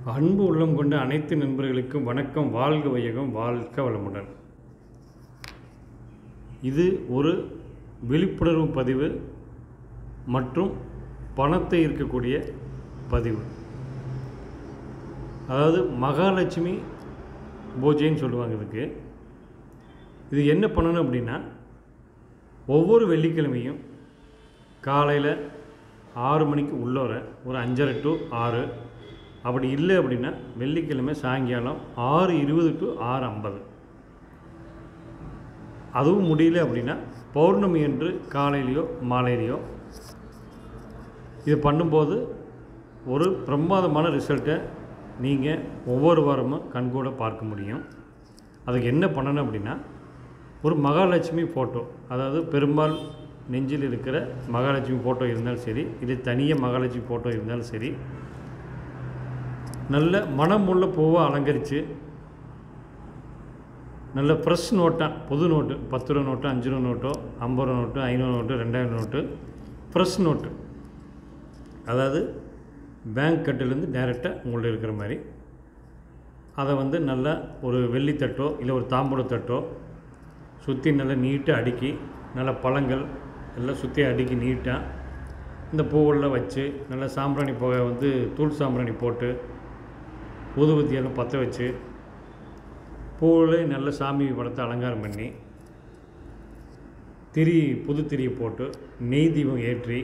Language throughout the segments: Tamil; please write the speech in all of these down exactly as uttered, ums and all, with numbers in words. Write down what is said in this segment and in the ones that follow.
அன்பு உள்ளம் கொண்ட அனைத்து நண்பர்களுக்கும் வணக்கம். வாழ்க வையகம், வாழ்க வளமுடன். இது ஒரு விழிப்புணர்வு பதிவு மற்றும் பணத்தை இருக்கக்கூடிய பதிவு. அதாவது மகாலட்சுமி பூஜைன்னு சொல்லுவாங்க. இதுக்கு இது என்ன பண்ணணும் அப்படின்னா, ஒவ்வொரு வெள்ளிக்கிழமையும் காலையில் ஆறு மணிக்கு உள்ளோர ஒரு அஞ்சரை டு ஆறு, அப்படி இல்லை அப்படின்னா வெள்ளிக்கிழமை சாயங்காலம் ஆறு இருபது டு ஆறு ஐம்பது, அதுவும் முடியல அப்படின்னா பௌர்ணமி என்று காலையிலையோ மாலையிலையோ இது பண்ணும்போது ஒரு பிரமாதமான ரிசல்ட்டை நீங்கள் ஒவ்வொரு வாரமும் கண்கூட பார்க்க முடியும். அதுக்கு என்ன பண்ணணும் அப்படின்னா, ஒரு மகாலட்சுமி ஃபோட்டோ, அதாவது பெரும்பால் நெஞ்சில் இருக்கிற மகாலட்சுமி ஃபோட்டோ இருந்தாலும் சரி, இது தனியாக மகாலட்சுமி ஃபோட்டோ இருந்தாலும் சரி, நல்ல மனமுள்ள பூவை அலங்கரித்து நல்ல ஃப்ரெஷ் நோட்டாக, புது நோட்டு, பத்து ரூபா நோட்டு, அஞ்சு ரூபா நோட்டோ, ஐம்பது ரூபா நோட்டு, ஐநூறு நோட்டு, ரெண்டாயிரம் நோட்டு, ஃப்ரெஷ் நோட்டு, அதாவது பேங்க் கட்டுலேருந்து டைரெக்டாக உங்கள்ட்ட இருக்கிற மாதிரி, அதை வந்து நல்லா ஒரு வெள்ளித்தட்டோ இல்லை ஒரு தாம்பூலத்தட்டோ சுற்றி நல்லா நீட்டாக அடுக்கி, நல்ல பழங்கள் எல்லாம் சுற்றி அடுக்கி நீட்டாக இந்த பூவெல்லாம் வச்சு, நல்லா சாம்பிராணி புகை வந்து தூள் சாம்பிராணி போட்டு ஊதுபத்தியெல்லாம் பற்ற வச்சு, பூவில் நல்ல சாமி படத்தை அலங்காரம் பண்ணி, திரி புது திரியை போட்டு நெய் தீபம் ஏற்றி,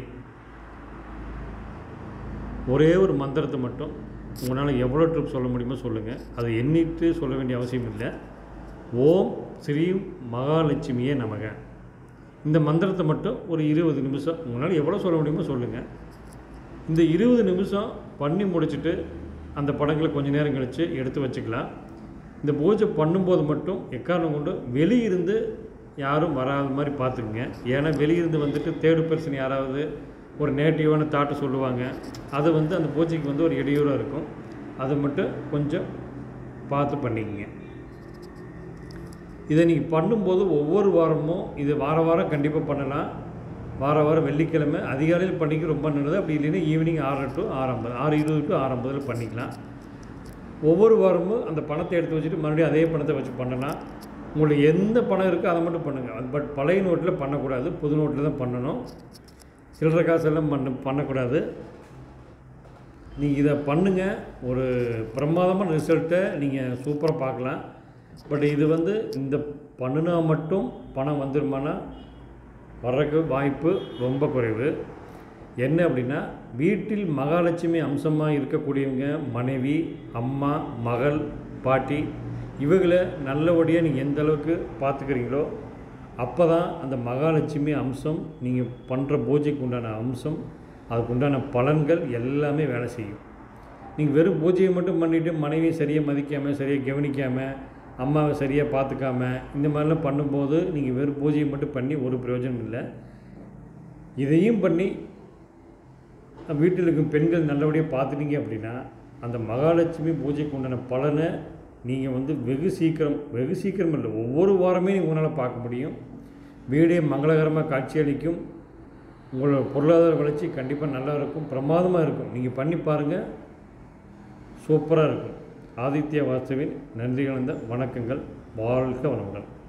ஒரே ஒரு மந்திரத்தை மட்டும் உங்களால் எவ்வளோ ட்ரிப் சொல்ல முடியுமோ சொல்லுங்கள். அதை எண்ணிட்டு சொல்ல வேண்டிய அவசியம் இல்லை. ஓம் ஸ்ரீ மகாலட்சுமியே நமக, இந்த மந்திரத்தை மட்டும் ஒரு இருபது நிமிஷம் உங்களால் எவ்வளோ சொல்ல முடியுமோ சொல்லுங்கள். இந்த இருபது நிமிஷம் பண்ணி முடிச்சுட்டு அந்த படங்களை கொஞ்சம் நேரம் கழித்து எடுத்து வச்சுக்கலாம். இந்த பூஜை பண்ணும்போது மட்டும் எக்காரணம் கொண்டு வெளியிருந்து யாரும் வராத மாதிரி பார்த்துக்குங்க. ஏன்னா வெளியிருந்து வந்துட்டு தேர்டு பர்சன் யாராவது ஒரு நேட்டிவான தாட்டை சொல்லுவாங்க, அது வந்து அந்த பூஜைக்கு வந்து ஒரு இடையூறாக இருக்கும். அதை மட்டும் கொஞ்சம் பார்த்து பண்ணிக்கங்க. இதை நீங்கள் பண்ணும்போது ஒவ்வொரு வாரமும் இது வார வாரம் கண்டிப்பாக பண்ணலாம். வார வாரம் வெள்ளிக்கிழமை அதிகாலையில் பண்ணிக்க ரொம்ப நல்லது. அப்படி இல்லைன்னா ஈவினிங் ஆறு டு ஆறு ஐம்பது, ஆறு இருபது டு ஆறு ஐம்பதில் பண்ணிக்கலாம். ஒவ்வொரு வாரமும் அந்த பணத்தை எடுத்து வச்சுட்டு மறுபடியும் அதே பணத்தை வச்சு பண்ணலாம். உங்களுக்கு எந்த பணம் இருக்கோ அதை மட்டும் பண்ணுங்கள். பட் பழைய நோட்டில் பண்ணக்கூடாது, புது நோட்டில் தான் பண்ணணும். சில்லறை காசெல்லாம் பண்ண பண்ணக்கூடாது. நீங்கள் இதை பண்ணுங்கள், ஒரு பிரமாதமான ரிசல்ட்டை நீங்கள் சூப்பராக பார்க்கலாம். பட் இது வந்து இந்த பண்ணுனா மட்டும் பணம் வந்துருமானா வர்றக்கு வாய்ப்பு ரொம்ப குறைவு. என்ன அப்படின்னா, வீட்டில் மகாலட்சுமி அம்சமாக இருக்கக்கூடியவங்க மனைவி, அம்மா, மகள், பாட்டி, இவங்களை நல்லபடியாக நீங்கள் எந்த அளவுக்கு பார்த்துக்கிறீங்களோ அப்போ தான் அந்த மகாலட்சுமி அம்சம், நீங்கள் பண்ணுற பூஜைக்கு உண்டான அம்சம், அதுக்கு உண்டான பலன்கள் எல்லாமே வேலை செய்யும். நீங்கள் வெறும் பூஜையை மட்டும் பண்ணிவிட்டு மனைவியை சரியாக மதிக்காமல், சரியாக கவனிக்காமல், அம்மாவை சரியாக பார்த்துக்காம இந்த மாதிரிலாம் பண்ணும்போது நீங்கள் வெறும் பூஜையை மட்டும் பண்ணி ஒரு பிரயோஜனம் இல்லை. இதையும் பண்ணி வீட்டில் இருக்கும் பெண்கள் நல்லபடியாக பார்த்துட்டீங்க அப்படின்னா அந்த மகாலட்சுமி பூஜைக்கு உண்டான பலனை நீங்கள் வந்து வெகு சீக்கிரம், வெகு சீக்கிரம் இல்லை, ஒவ்வொரு வாரமே நீங்கள் உங்களால் பார்க்க முடியும். வீடே மங்களகரமாக காட்சியளிக்கும். உங்களோட பொருளாதார வளர்ச்சி கண்டிப்பாக நல்லா இருக்கும், பிரமாதமாக இருக்கும். நீங்கள் பண்ணி பாருங்கள், சூப்பராக இருக்கும். ஆதித்ய வாஸ்துவின் நன்றி கலந்த வணக்கங்கள். வாழ்க வளமுடன்.